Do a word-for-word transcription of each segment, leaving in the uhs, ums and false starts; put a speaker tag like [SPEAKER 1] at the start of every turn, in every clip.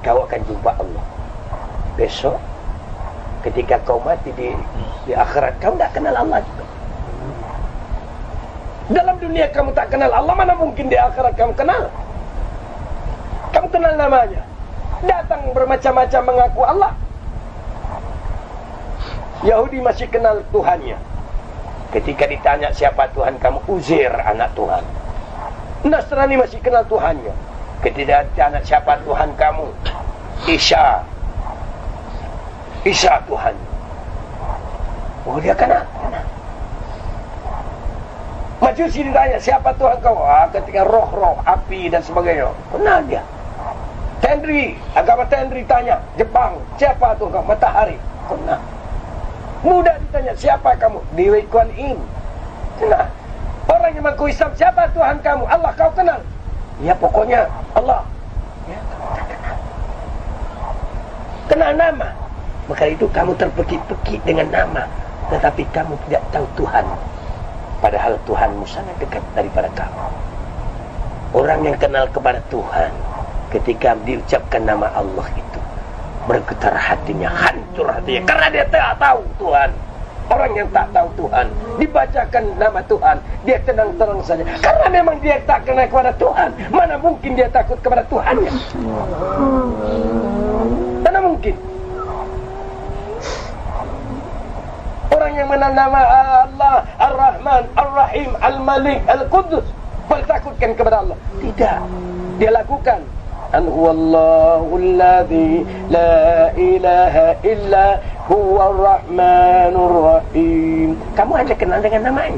[SPEAKER 1] kau akan jumpa Allah. Besok ketika kau mati di, di akhirat, kau tidak kenal Allah juga. Dalam dunia kamu tak kenal Allah, mana mungkin di akhirat kamu kenal? Kamu kenal namanya. Datang bermacam-macam mengaku Allah. Yahudi masih kenal Tuhannya. Ketika ditanya siapa Tuhan kamu, Uzair anak Tuhan. Nasrani masih kenal Tuhannya. Ketika ditanya siapa Tuhan kamu, Isa. Isa Tuhan. Oh, dia kenal, kenal. Majusi ditanya siapa Tuhan kau, ah, ketika roh-roh, api dan sebagainya, kenal dia. Tenri, agama Tenri tanya, Jepang, siapa Tuhan kau? Matahari, kenal. Buddha ditanya siapa kamu? Dewi Kuan Yin, kenal. Orang yang mengaku Islam, siapa Tuhan kamu? Allah, kau kenal? Ya pokoknya Allah. Ya, kau kenal. Kenal nama. Maka itu kamu terpekik-pekik dengan nama, tetapi kamu tidak tahu Tuhan. Padahal Tuhanmu sangat dekat daripada kamu. Orang yang kenal kepada Tuhan, ketika diucapkan nama Allah itu, bergetar hatinya, hancur hatinya, karena dia tak tahu Tuhan. Orang yang tak tahu Tuhan, dibacakan nama Tuhan, dia tenang-tenang saja, karena memang dia tak kenal kepada Tuhan. Mana mungkin dia takut kepada Tuhannya? Mana mungkin? Orang yang mengenal nama Allah, Ar-Rahman, Ar-Rahim, Al-Malik, Al-Qudus, bertakutkan kepada Allah? Tidak. Dia lakukan. An huwallahu alladhi la ilaha illa huwa ar-Rahmanur Rahim. Kamu hanya kenal dengan namanya.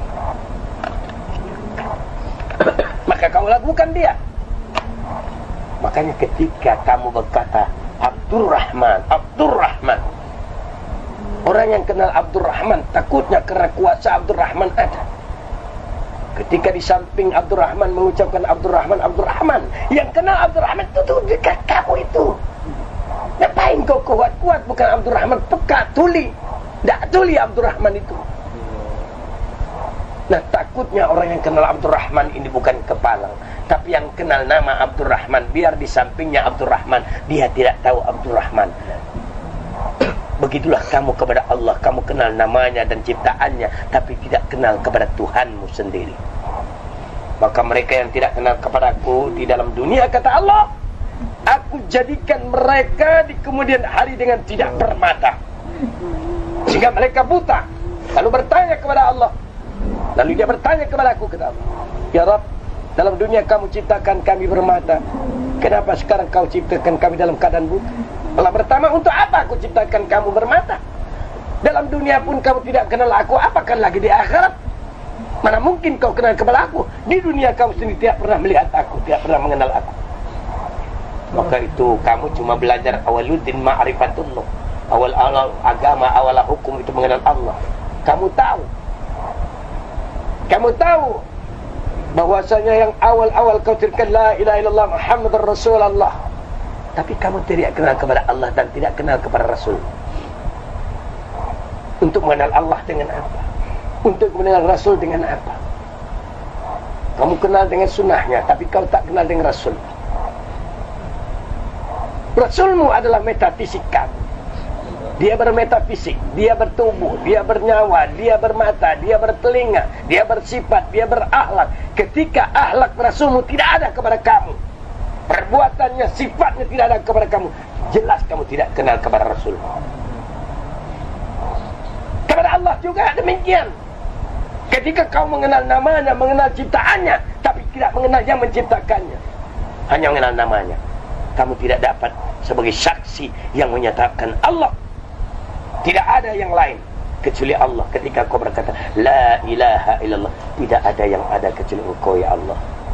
[SPEAKER 1] Maka kamu lakukan dia. Makanya ketika kamu berkata Abdurrahman, Abdurrahman, orang yang kenal Abdurrahman takutnya karena kuasa Abdurrahman ada. Ketika di samping Abdurrahman mengucapkan Abdurrahman, Abdurrahman, yang kenal Abdurrahman itu tuh dekat kamu itu. Ngapain kau kuat-kuat? Bukan Abdurrahman, peka, tuli. Tak tuli Abdurrahman itu. Nah, takutnya orang yang kenal Abdurrahman ini bukan kepalang, tapi yang kenal nama Abdurrahman, biar di sampingnya Abdurrahman, dia tidak tahu Abdurrahman. Begitulah kamu kepada Allah. Kamu kenal namanya dan ciptaannya, tapi tidak kenal kepada Tuhanmu sendiri. Maka mereka yang tidak kenal kepadaku di dalam dunia, kata Allah, aku jadikan mereka di kemudian hari dengan tidak bermata, sehingga mereka buta. Lalu bertanya kepada Allah. Lalu dia bertanya kepada aku, kata Allah, ya Rabb, dalam dunia kamu ciptakan kami bermata, kenapa sekarang kau ciptakan kami dalam keadaan buta? Allah bertanya, untuk apa aku ciptakan kamu bermata? Dalam dunia pun kamu tidak kenal aku, apakan lagi di akhirat? Mana mungkin kau kenal kepada aku? Di dunia kamu sendiri tidak pernah melihat aku, tidak pernah mengenal aku. Maka itu kamu cuma belajar awaluddin ma'rifatullah. Awal-awal agama, awal hukum itu mengenal Allah. Kamu tahu. Kamu tahu bahwasanya yang awal-awal kau tirkan la ilaha illallah Muhammadur Rasulullah. Tapi kamu tidak kenal kepada Allah dan tidak kenal kepada Rasul. Untuk mengenal Allah dengan apa? Untuk mengenal Rasul dengan apa? Kamu kenal dengan sunnahnya, tapi kau tak kenal dengan Rasul. Rasulmu adalah metafisik kamu. Dia bermetafisik, dia bertubuh, dia bernyawa, dia bermata, dia bertelinga, dia bersifat, dia berakhlak. Ketika akhlak Rasulmu tidak ada kepada kamu, perbuatannya, sifatnya tidak ada kepada kamu, jelas kamu tidak kenal kepada Rasul. Kepada Allah juga demikian. Ketika kau mengenal namanya, mengenal ciptaannya, tapi tidak mengenal yang menciptakannya, hanya mengenal namanya, kamu tidak dapat sebagai saksi yang menyatakan Allah tidak ada yang lain kecuali Allah. Ketika kau berkata la ilaha illallah, tidak ada yang ada kecuali Engkau ya Allah.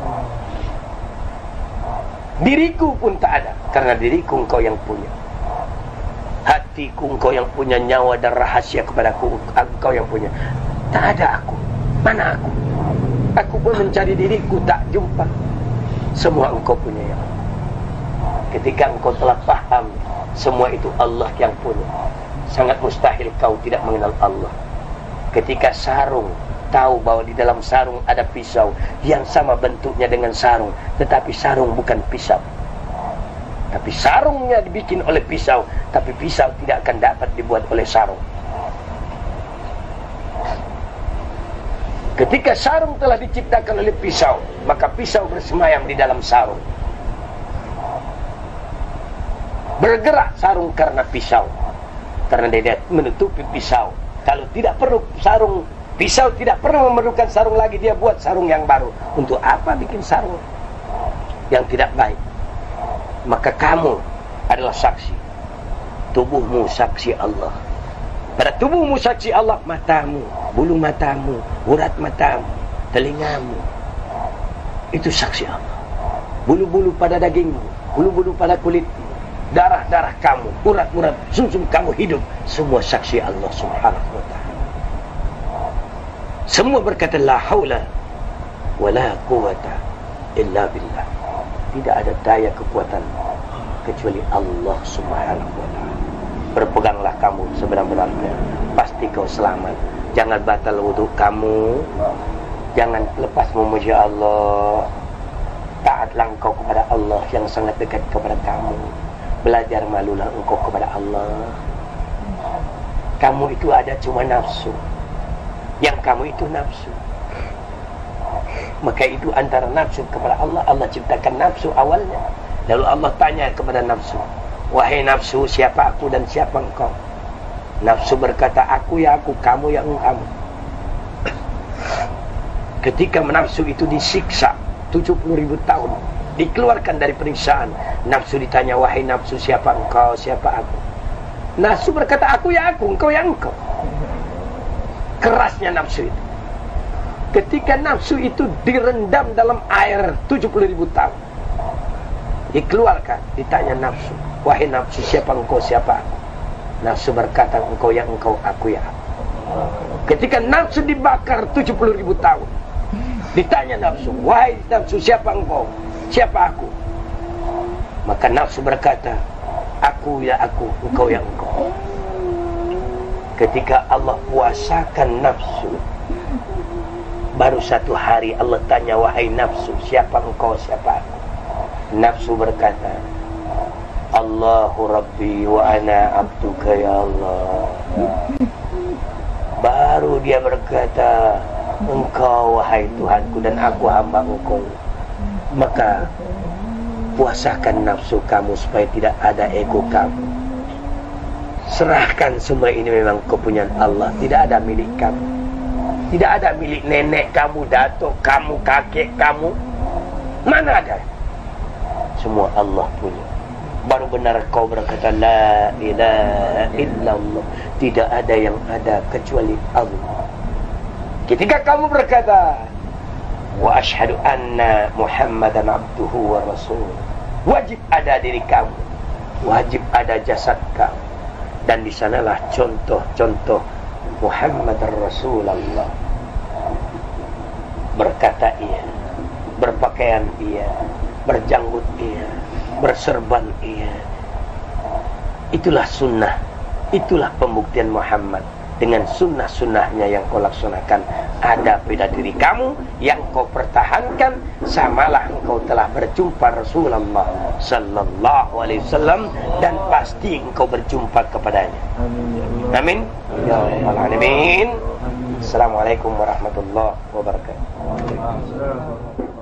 [SPEAKER 1] Diriku pun tak ada, karena diriku Engkau yang punya. Hatiku Engkau yang punya, nyawa dan rahasia kepadaku Engkau yang punya. Tak ada aku. Mana aku? Aku pun mencari diriku, tak jumpa. Semua Engkau punya ya Allah. Ketika engkau telah paham semua itu Allah yang punya, sangat mustahil kau tidak mengenal Allah. Ketika sarung, tahu bahwa di dalam sarung ada pisau yang sama bentuknya dengan sarung, tetapi sarung bukan pisau. Tapi sarungnya dibikin oleh pisau, tapi pisau tidak akan dapat dibuat oleh sarung. Ketika sarung telah diciptakan oleh pisau, maka pisau bersemayam di dalam sarung. Bergerak sarung karena pisau, karena dia menutupi pisau. Kalau tidak perlu sarung, pisau tidak pernah memerlukan sarung lagi, dia buat sarung yang baru. Untuk apa bikin sarung yang tidak baik? Maka kamu adalah saksi. Tubuhmu saksi Allah. Pada tubuhmu saksi Allah, matamu, bulu matamu, urat matamu, telingamu, itu saksi Allah. Bulu-bulu pada dagingmu, bulu-bulu pada kulitmu, darah-darah kamu, urat-urat sumsum kamu hidup, semua saksi Allah Subhanahu wa ta'ala. Semua berkata la haula wala quwata illa billah. Tidak ada daya kekuatan kecuali Allah Subhanahu wa ta'ala. Berpeganglah kamu sebenar-benarnya, pasti kau selamat. Jangan batal wudhu kamu, jangan lepas memuji Allah. Taatlah engkau kepada Allah yang sangat dekat kepada kamu. Belajar malulah engkau kepada Allah. Kamu itu ada cuma nafsu. Yang kamu itu nafsu. Maka itu antara nafsu kepada Allah. Allah ciptakan nafsu awalnya. Lalu Allah tanya kepada nafsu, wahai nafsu, siapa aku dan siapa engkau? Nafsu berkata, aku ya aku, kamu ya kamu. Ketika nafsu itu disiksa tujuh puluh ribu tahun, dikeluarkan dari periksaan, nafsu ditanya, wahai nafsu, siapa engkau, siapa aku? Nafsu berkata, aku ya aku, engkau ya engkau. Kerasnya nafsu itu. Ketika nafsu itu direndam dalam air tujuh puluh ribu tahun, dikeluarkan, ditanya nafsu, wahai nafsu, siapa engkau, siapa aku? Nafsu berkata, engkau ya engkau, aku ya aku. Ketika nafsu dibakar tujuh puluh ribu tahun, ditanya nafsu, wahai nafsu, siapa engkau, siapa aku? Maka nafsu berkata, aku ya aku, engkau ya engkau. Ketika Allah puasakan nafsu, baru satu hari Allah tanya, wahai nafsu, siapa engkau, siapa aku? Nafsu berkata, Allahu Rabbi wa ana abduka ya Allah. Baru dia berkata, engkau wahai Tuhanku dan aku hamba engkau. Maka puasakan nafsu kamu supaya tidak ada ego kamu. Serahkan semua ini memang kepunyaan Allah, tidak ada milik kamu. Tidak ada milik nenek kamu, datuk kamu, kakek kamu. Mana ada? Semua Allah punya. Baru benar kau berkata la ilaha illallah. Tidak ada yang ada kecuali Allah. Ketika kamu berkata wa ashhadu anna Muhammadan abduhu wa rasul, wajib ada diri kamu, wajib ada jasad kamu. Dan di sanalah contoh-contoh Muhammad Rasulullah. Berkata iya, berpakaian iya, berjanggut iya, berserban iya. Itulah sunnah, itulah pembuktian Muhammad. Dengan sunnah-sunnahnya yang kau laksanakan, ada pada diri kamu yang kau pertahankan, samalah engkau telah berjumpa Rasulullah sallallahu alaihi wasallam, dan pasti engkau berjumpa kepadanya. Amin ya rabbal alamin. Assalamualaikum warahmatullahi wabarakatuh.